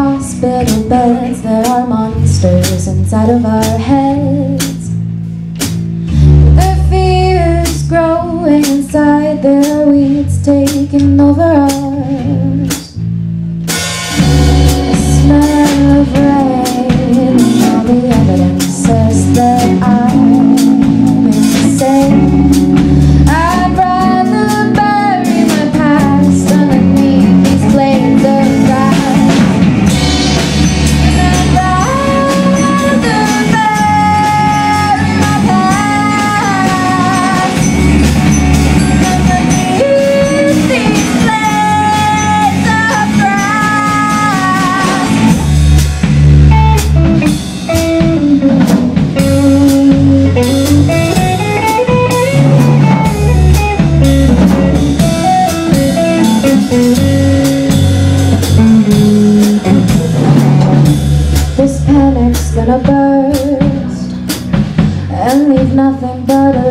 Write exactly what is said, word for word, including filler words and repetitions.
hospital beds, there are monsters inside of our heads. Their fears growing inside, there are weeds taking over us. The smell of rain and all the evidence says that I'm insane. I'd rather bury my past underneath these blades of grass. And I'd rather bury my past underneath these blades of grass. This panic's gonna burst and leave nothing but a